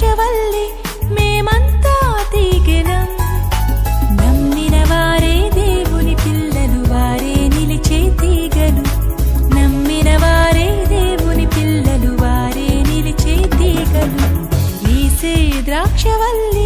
ద్రాక్షవల్లి మేమంతా తీగెలం నమ్మిన వారే దేవుని పిల్లలు వారే నిలిచే తీగలు నమ్మిన వారే దేవుని పిల్లలు వారే నిలిచే తీగలు యేసే ద్రాక్షవల్లి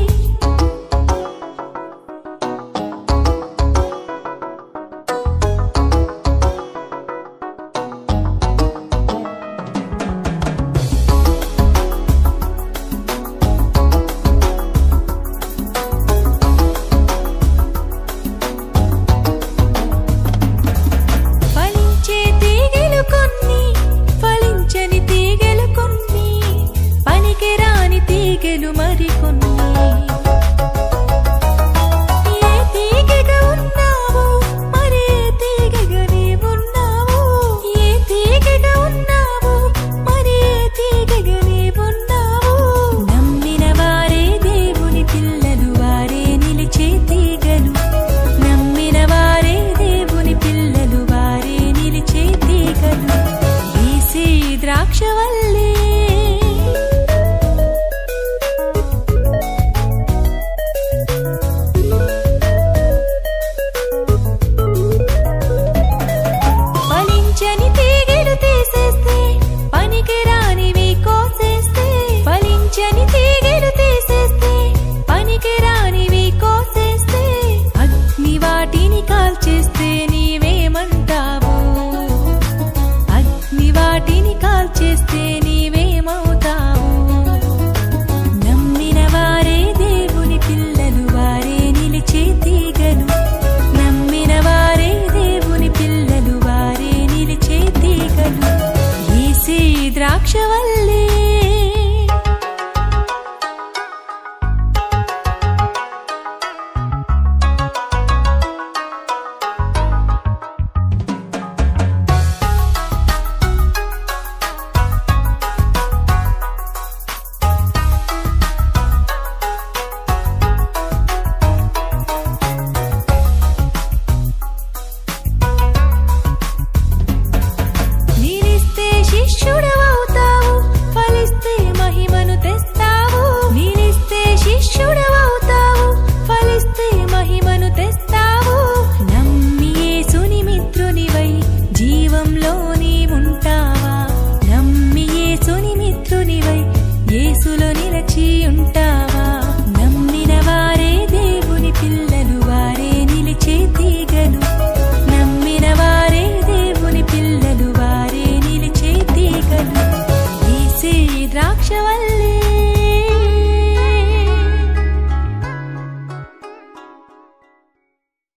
ద్రాక్షవల్లి ఫలించని తీగెలు తీసేస్తే పనికిరానివి కోసేస్తే ఫలించని తీగెలు తీసేస్తే పనికిరానివి కోసేస్తే అగ్ని వాటిని కాల్చేస్తే నీవేమంటావు అగ్ని వాటిని కాల్చేస్తే నీవేమవుతావు నమ్మిన వారే దేవుని పిల్లలు వారే నిలిచే తీగలు నమ్మిన వారే దేవుని పిల్లలు వారే నిలిచే తీగలు యేసే ద్రాక్షవల్లి